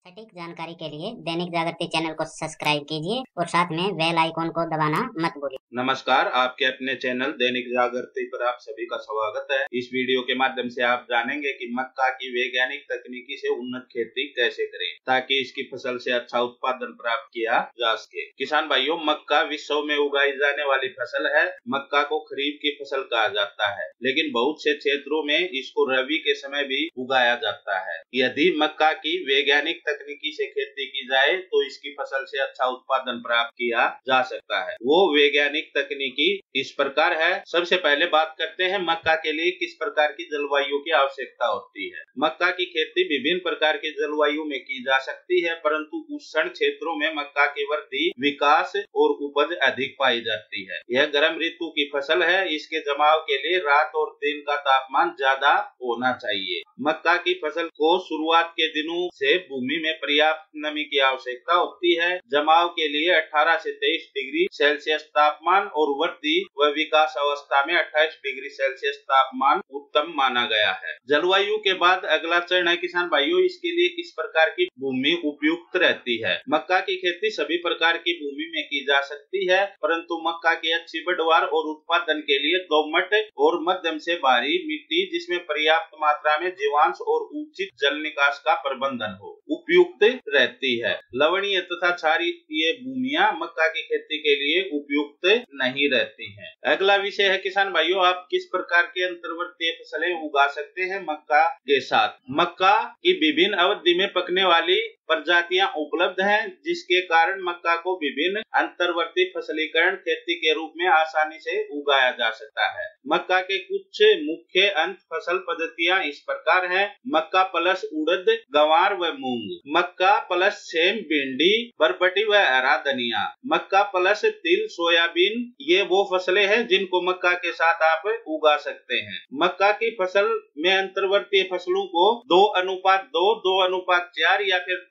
सटीक जानकारी के लिए दैनिक जागृति चैनल को सब्सक्राइब कीजिए और साथ में बेल आइकॉन को दबाना मत भूलिए। नमस्कार, आपके अपने चैनल दैनिक जागृति पर आप सभी का स्वागत है। इस वीडियो के माध्यम से आप जानेंगे कि मक्का की वैज्ञानिक तकनीकी से उन्नत खेती कैसे करें ताकि इसकी फसल से अच्छा उत्पादन प्राप्त किया जा सके। किसान भाइयों, मक्का विश्व में उगाई जाने वाली फसल है। मक्का को खरीफ की फसल कहा जाता है, लेकिन बहुत से क्षेत्रों में इसको रबी के समय भी उगाया जाता है। यदि मक्का की वैज्ञानिक तकनीकी से खेती की जाए तो इसकी फसल से अच्छा उत्पादन प्राप्त किया जा सकता है। वो वैज्ञानिक तकनीकी इस प्रकार है। सबसे पहले बात करते हैं मक्का के लिए किस प्रकार की जलवायु की आवश्यकता होती है। मक्का की खेती विभिन्न प्रकार की जलवायु में की जा सकती है, परंतु उष्ण क्षेत्रों में मक्का की वृद्धि, विकास और उपज अधिक पाई जाती है। यह गर्म ऋतु की फसल है। इसके जमाव के लिए रात और दिन का तापमान ज्यादा होना चाहिए। मक्का की फसल को शुरुआत के दिनों से भूमि में पर्याप्त नमी की आवश्यकता होती है। जमाव के लिए 18 से 23 डिग्री सेल्सियस तापमान और वृद्धि व विकास अवस्था में 28 डिग्री सेल्सियस तापमान उत्तम माना गया है। जलवायु के बाद अगला चरण है किसान भाइयों, इसके लिए किस प्रकार की भूमि उपयुक्त रहती है। मक्का की खेती सभी प्रकार की भूमि में की जा सकती है, परंतु मक्का की अच्छी पैदावार और उत्पादन के लिए दोमट और मध्यम से भारी मिट्टी जिसमें पर्याप्त मात्रा में जीवांश और उचित जल निकास का प्रबंधन हो उपयुक्त रहती है। लवणीय तथा क्षारीय भूमियां मक्का की खेती के लिए उपयुक्त नहीं रहती हैं। अगला विषय है किसान भाइयों, आप किस प्रकार के अंतर्वर्तीय फसलें उगा सकते हैं मक्का के साथ। मक्का की विभिन्न अवधि में पकने वाली प्रजातियां उपलब्ध हैं, जिसके कारण मक्का को विभिन्न अंतर्वर्ती फसलीकरण खेती के रूप में आसानी से उगाया जा सकता है। मक्का के कुछ मुख्य अंत फसल पद्धतियां इस प्रकार हैं। मक्का प्लस उड़द, गंवार व मूंग। मक्का प्लस सेम, भिंडी, बरबटी व हरा धनिया। मक्का प्लस तिल, सोयाबीन। ये वो फसलें हैं जिनको मक्का के साथ आप उगा सकते हैं। मक्का की फसल में अंतर्वर्तीय फसलों को 2:2, 2:4 या फिर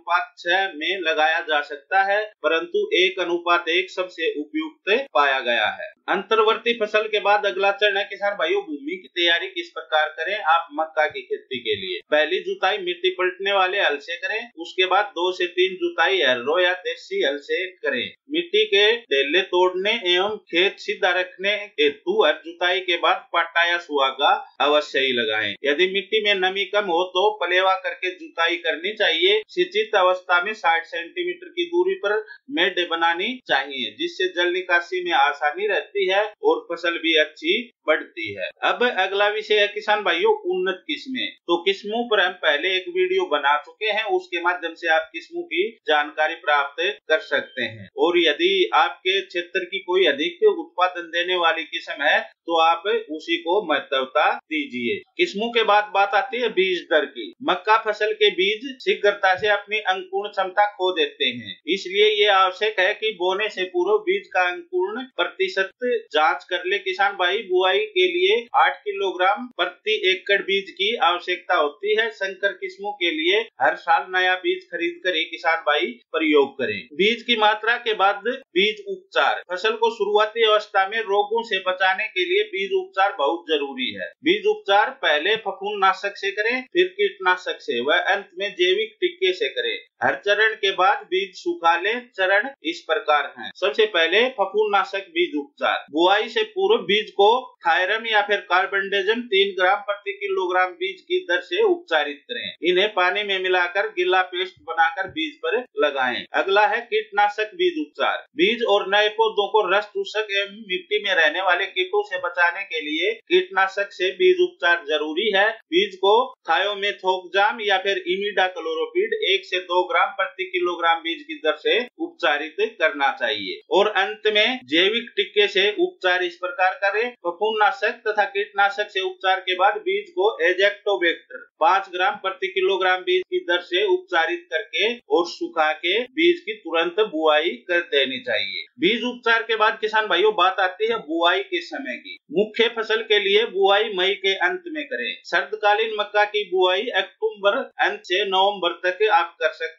2:6 में लगाया जा सकता है, परंतु 1:1 सबसे उपयुक्त पाया गया है। अंतर्वर्ती फसल के बाद अगला चरण है किसान भाइयों, भूमि की तैयारी किस प्रकार करें आप मक्का की खेती के लिए। पहली जुताई मिट्टी पलटने वाले हल से करें। उसके बाद 2 से 3 जुताई हैरो या देसी हल से करें। मिट्टी के ढेले तोड़ने एवं खेत सीधा रखने हेतु हर जुताई के बाद पाटा या सुहागा अवश्य ही लगाएं। यदि मिट्टी में नमी कम हो तो पलेवा करके जुताई करनी चाहिए। सिंचित अवस्था में 60 सेंटीमीटर की दूरी पर मेड बनानी चाहिए, जिससे जल निकासी में आसानी रहती है और फसल भी अच्छी बढ़ती है। अब अगला विषय है किसान भाइयों, उन्नत किस्में। तो किस्मों पर हम पहले एक वीडियो बना चुके हैं, उसके माध्यम से आप किस्मों की जानकारी प्राप्त कर सकते हैं। और यदि आपके क्षेत्र की कोई अधिक उत्पादन देने वाली किस्म है तो आप उसी को महत्वता दीजिए। किस्मों के बाद बात आती है बीज दर की। मक्का फसल के बीज शीघ्रता से अपनी अंकुरण क्षमता खो देते हैं, इसलिए ये आवश्यक है कि बोने से पूर्व बीज का अंकुरण प्रतिशत जांच कर ले। किसान भाई, बुआई के लिए 8 किलोग्राम प्रति एकड़ बीज की आवश्यकता होती है। संकर किस्मों के लिए हर साल नया बीज खरीद कर ही किसान भाई प्रयोग करें। बीज की मात्रा के बाद बीज उपचार। फसल को शुरुआती अवस्था में रोगों से बचाने के लिए बीज उपचार बहुत जरूरी है। बीज उपचार पहले फफूंदनाशक से करें, फिर कीटनाशक से व अंत में जैविक टीके से करें। हर चरण के बाद बीज सुखा लें। चरण इस प्रकार हैं। सबसे पहले फफूंदनाशक बीज उपचार। बुआई से पूर्व बीज को थायरम या फिर कार्बेंडेजम 3 ग्राम प्रति किलोग्राम बीज की दर से उपचारित करें। इन्हें पानी में मिलाकर गिल्ला पेस्ट बनाकर बीज पर लगाएं। अगला है कीटनाशक बीज उपचार। बीज और नए पौधों को रस चूसक एवं मिट्टी में रहने वाले कीटों से बचाने के लिए कीटनाशक से बीज उपचार जरूरी है। बीज को थायोमेथोक्साम या फिर इमिडाक्लोरोपिड 1 से 2 ग्राम प्रति किलोग्राम बीज की दर से उपचारित करना चाहिए। और अंत में जैविक टीके से उपचार इस प्रकार करें। फफूंदनाशक तथा कीटनाशक से उपचार के बाद बीज को एजेक्टोबैक्टर 5 ग्राम प्रति किलोग्राम बीज की दर से उपचारित करके और सुखा के बीज की तुरंत बुआई कर देनी चाहिए। बीज उपचार के बाद किसान भाइयों बात आती है बुआई के समय की। मुख्य फसल के लिए बुआई मई के अंत में करें। सर्दकालीन मक्का की बुआई अक्टूबर अंत से नवंबर तक आप कर सकते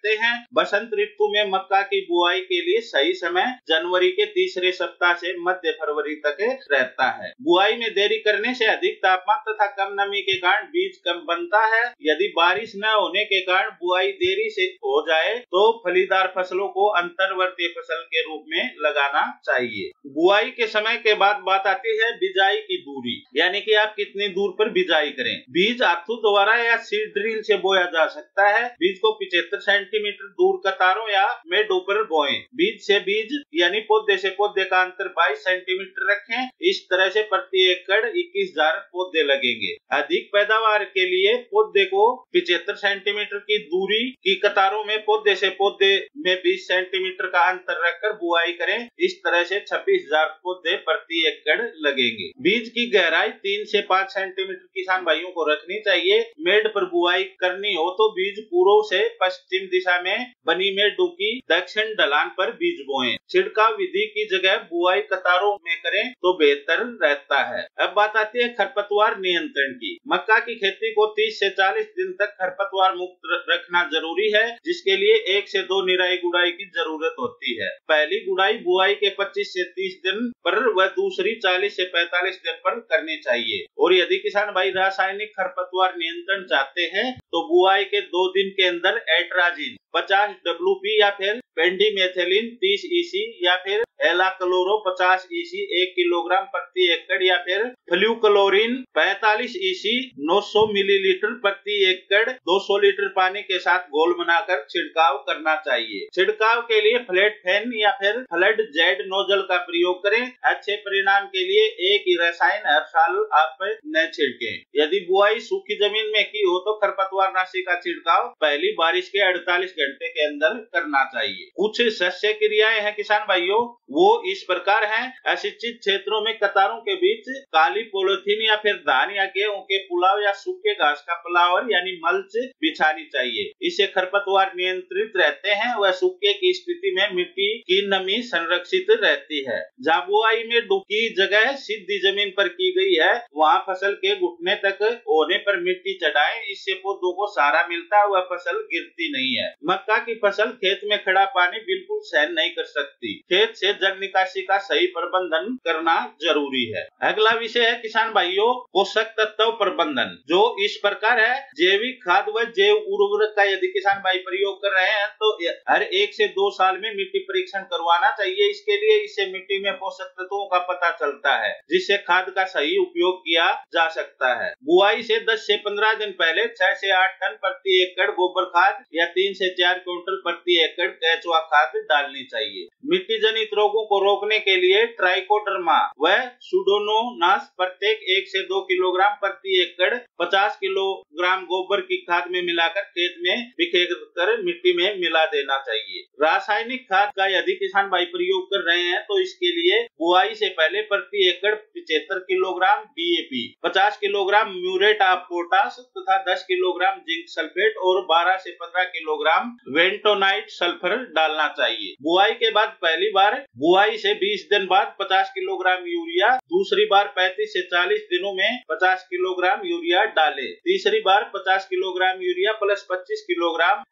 सकते हैं। बसंत ऋतु में मक्का की बुआई के लिए सही समय जनवरी के तीसरे सप्ताह से मध्य फरवरी तक रहता है। बुआई में देरी करने से अधिक तापमान तथा कम नमी के कारण बीज कम बनता है। यदि बारिश न होने के कारण बुआई देरी से हो जाए तो फलीदार फसलों को अंतर्वर्ती फसल के रूप में लगाना चाहिए। बुआई के समय के बाद बात आती है बिजाई की दूरी, यानी कि आप कितनी दूर पर बिजाई करें। बीज हाथों द्वारा या सीड ड्रिल से बोया जा सकता है। बीज को 75 सेंटीमीटर दूर कतारों या मेडों पर बोएं। बीज से बीज यानी पौधे से पौधे का अंतर 22 सेंटीमीटर रखें। इस तरह से प्रति एकड़ 21,000 पौधे लगेंगे। अधिक पैदावार के लिए पौधे को 75 सेंटीमीटर की दूरी की कतारों में पौधे से पौधे में 20 सेंटीमीटर का अंतर रखकर बुआई करें। इस तरह से 26,000 पौधे प्रति एकड़ लगेंगे। बीज की गहराई 3 से 5 सेंटीमीटर किसान भाइयों को रखनी चाहिए। मेड पर बुआई करनी हो तो बीज पूर्व से पश्चिम दिशा में बनी मेडों की दक्षिण ढलान पर बीज बोएं। छिड़काव विधि की जगह बुआई कतारों में करें तो बेहतर रहता है। अब बात आती है खरपतवार नियंत्रण की। मक्का की खेती को 30 से 40 दिन तक खरपतवार मुक्त रखना जरूरी है, जिसके लिए 1 से 2 निराई गुड़ाई की जरूरत होती है। पहली गुड़ाई बुआई के 25 से 30 दिन पर व दूसरी 40 से 45 दिन पर करनी चाहिए। और यदि किसान भाई रासायनिक खरपतवार नियंत्रण चाहते हैं तो बुआई के 2 दिन के अंदर एट्राजिन 50 WP या फिर पेंडीमेथिलीन 30 EC या फिर एलाक्लोरो 50 EC 1 किलोग्राम प्रति एकड़ या फिर फ्लूक्लोरीन 45 EC 900 मिलीलीटर प्रति एकड़ 200 लीटर पानी के साथ घोल बनाकर छिड़काव करना चाहिए। छिड़काव के लिए फ्लैट फैन या फिर फ्लड जेड नोजल का प्रयोग करें। अच्छे परिणाम के लिए एक ही रसायन हर साल आप न छिड़कें। यदि बुआई सूखी जमीन में की हो तो खरपतवार नाशी का छिड़काव पहली बारिश के 48 घंटे के अंदर करना चाहिए। कुछ शस्य क्रियाएं हैं किसान भाइयों, वो इस प्रकार हैं। अशिक्षित क्षेत्रों में कतारों के बीच काली पॉलिथीन या फिर धान या गेहूं के पुलाव या सूखे घास का पुलावर यानी मल्च बिछानी चाहिए। इससे खरपतवार नियंत्रित रहते हैं व सूखे की स्थिति में मिट्टी की नमी संरक्षित रहती है। जहाँ बुआई में डुकी जगह सीधी जमीन पर की गई है वहाँ फसल के घुटने तक होने पर मिट्टी चढ़ाएं। इससे पौधों को सहारा मिलता है व फसल गिरती नहीं है। मक्का की फसल खेत में खड़ा पानी बिल्कुल सहन नहीं कर सकती। खेत से जल निकासी का सही प्रबंधन करना जरूरी है। अगला विषय है किसान भाइयों पोषक तत्व प्रबंधन, जो इस प्रकार है। जैविक खाद व जैव उर्वरक का यदि किसान भाई प्रयोग कर रहे हैं तो हर 1 से 2 साल में मिट्टी परीक्षण करवाना चाहिए। इसके लिए इससे मिट्टी में पोषक तत्वों का पता चलता है, जिससे खाद का सही उपयोग किया जा सकता है। बुआई से 10 से 15 दिन पहले 6 से 8 टन प्रति एकड़ गोबर खाद या 3 से 4 क्विंटल प्रति एकड़ केचुआ खाद डालनी चाहिए। मिट्टी जनित रोगों को रोकने के लिए ट्राइकोडर्मा व सुडोमोनास प्रत्येक 1 से 2 किलोग्राम प्रति एकड़ 50 किलोग्राम गोबर की खाद में मिलाकर खेत में बिखेर कर मिट्टी में मिला देना चाहिए। रासायनिक खाद का यदि किसान भाई प्रयोग कर रहे हैं तो इसके लिए बुआई से पहले प्रति एकड़ 75 kilogram DAP, 50 kilogram muriate of potash तथा 10 किलोग्राम जिंक सल्फेट और 12 से 15 किलोग्राम वेंटोनाइट सल्फर डालना चाहिए। बुआई के बाद पहली बार बुआई से 20 दिन बाद 50 किलोग्राम यूरिया, दूसरी बार 35 से 40 दिनों में 50 किलोग्राम यूरिया डालें, तीसरी बार 50 kilogram urea plus 25 kilogram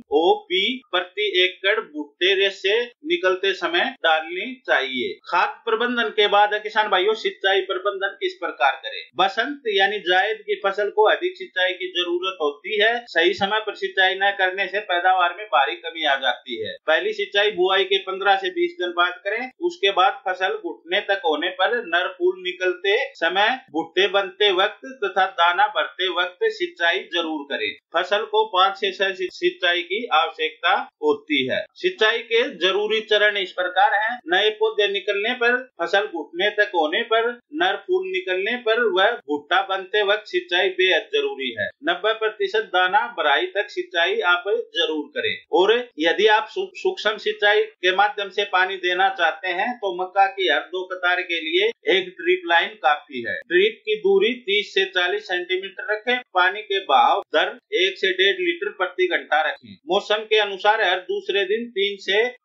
MOP प्रति एकड़ भुट्टे से निकलते समय डालनी चाहिए। खाद प्रबंधन के बाद किसान भाइयों सिंचाई प्रबंधन किस प्रकार करें। बसंत यानी जायद की फसल को अधिक सिंचाई की जरूरत होती है। सही समय पर सिंचाई न करने से पैदावार में भारी कमी आ जाती है। पहली सिंचाई बुआई के 15 से 20 दिन बाद करें। उसके बाद फसल घुटने तक होने पर नर फूल निकलते समय, भुट्टे बनते वक्त तथा दाना भरते वक्त सिंचाई जरूर करें। फसल को 5 से 6 सिंचाई की आवश्यकता होती है। सिंचाई के जरूरी चरण इस प्रकार हैं। नए पौधे निकलने पर, फसल घुटने तक होने पर, नर फूल निकलने पर व भुट्टा बनते वक्त सिंचाई बेहद जरूरी है। 90% दाना भराई तक सिंचाई आप जरूर करें। और यदि आप सूक्ष्म सिंचाई के माध्यम से पानी देना चाहते हैं तो मक्का की हर 2 कतार के लिए एक ड्रिप लाइन काफी है। ड्रिप की दूरी 30 से 40 सेंटीमीटर रखें। पानी के बहाव दर 1 से 1.5 लीटर प्रति घंटा रखें। मौसम के अनुसार हर दूसरे दिन 3 से 5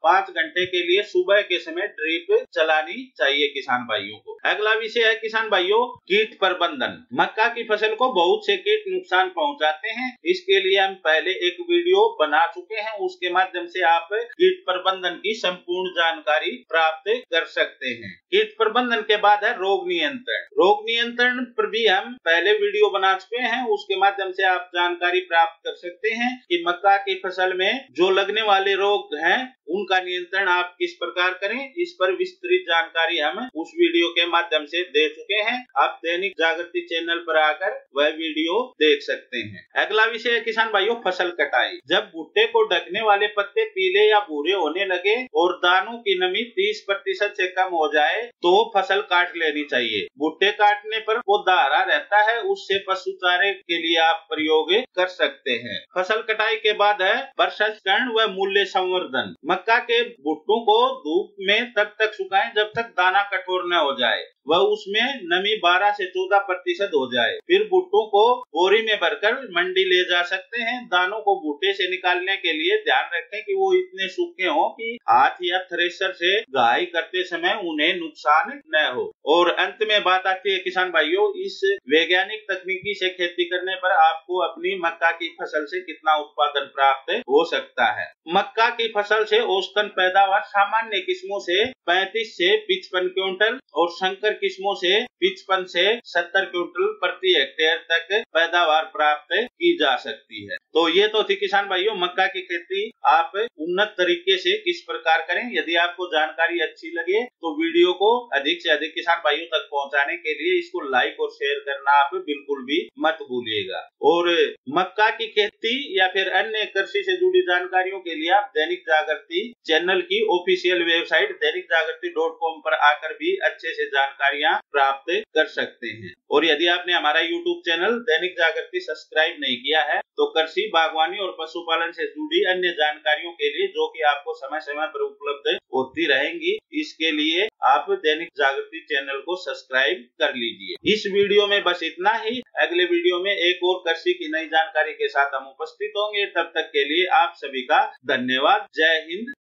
घंटे के लिए सुबह के समय ड्रिप चलानी चाहिए किसान भाइयों को। अगला विषय है किसान भाइयों कीट प्रबंधन। मक्का की फसल को बहुत से कीट नुकसान पहुंचाते हैं। इसके लिए हम पहले एक वीडियो बना चुके हैं, उसके माध्यम से आप कीट प्रबंधन की संपूर्ण जानकारी प्राप्त कर सकते हैं। कीट प्रबंधन के बाद है रोग नियंत्रण। रोग नियंत्रण पर भी हम पहले वीडियो बना चुके हैं, उसके माध्यम से आप जानकारी प्राप्त कर सकते हैं कि मक्का की फसल में जो लगने वाले रोग हैं उनका नियंत्रण आप किस प्रकार करें। इस पर विस्तृत जानकारी हम उस वीडियो के माध्यम से दे चुके हैं। आप दैनिक जागृति चैनल पर आकर वह वीडियो देख सकते हैं। अगला विषय है किसान भाइयों फसल कटाई। जब भुट्टे को ढकने वाले पत्ते पीले या भूरे होने लगे और दानों की नमी 30% से कम हो जाए तो फसल काट लेनी चाहिए। भुट्टे काटने पर वो दारा रहता है, उससे पशु चारे के लिए आप प्रयोग कर सकते हैं। फसल कटाई के बाद है प्रसंस्करण व मूल्य संवर्धन। मक्का के भुट्टों को धूप में तब तक सुखाएं जब तक दाना कठोर न हो जाए वह उसमें नमी 12 से 14% हो जाए। फिर भुट्टों को बोरी में भरकर मंडी ले जा सकते हैं। दानों को भुट्टे से निकालने के लिए ध्यान रखें कि वो इतने सूखे हों कि हाथ या थ्रेशर से घाई करते समय उन्हें नुकसान न हो। और अंत में बात आती है किसान भाइयों, इस वैज्ञानिक तकनीकी से खेती करने पर आपको अपनी मक्का की फसल से कितना उत्पादन प्राप्त हो सकता है। मक्का की फसल से औसतन पैदावार सामान्य किस्मों से 35 से 55 क्विंटल और संकर किस्मों से 55 से 70 क्विंटल प्रति हेक्टेयर तक पैदावार प्राप्त की जा सकती है। तो ये तो थी किसान भाइयों मक्का की खेती आप उन्नत तरीके से किस प्रकार करें। यदि आपको जानकारी अच्छी लगे तो वीडियो को अधिक से अधिक किसान भाइयों तक पहुंचाने के लिए इसको लाइक और शेयर करना आप बिल्कुल भी मत भूलिएगा। और मक्का की खेती या फिर अन्य कृषि से जुड़ी जानकारियों के लिए आप दैनिक जागृति चैनल की ऑफिशियल वेबसाइट दैनिकजागृति.com पर आकर भी अच्छे से जानकारियां प्राप्त कर सकते हैं। और यदि आपने हमारा यूट्यूब चैनल दैनिक जागृति सब्सक्राइब नहीं किया है तो कृषि, बागवानी और पशुपालन से जुड़ी अन्य जानकारियों के लिए जो कि आपको समय समय पर उपलब्ध होती रहेंगी, इसके लिए आप दैनिक जागृति चैनल को सब्सक्राइब कर लीजिए। इस वीडियो में बस इतना ही। अगले वीडियो में एक और कृषि की नई जानकारी के साथ हम उपस्थित होंगे। तब तक के लिए आप सभी का धन्यवाद। जय हिंद,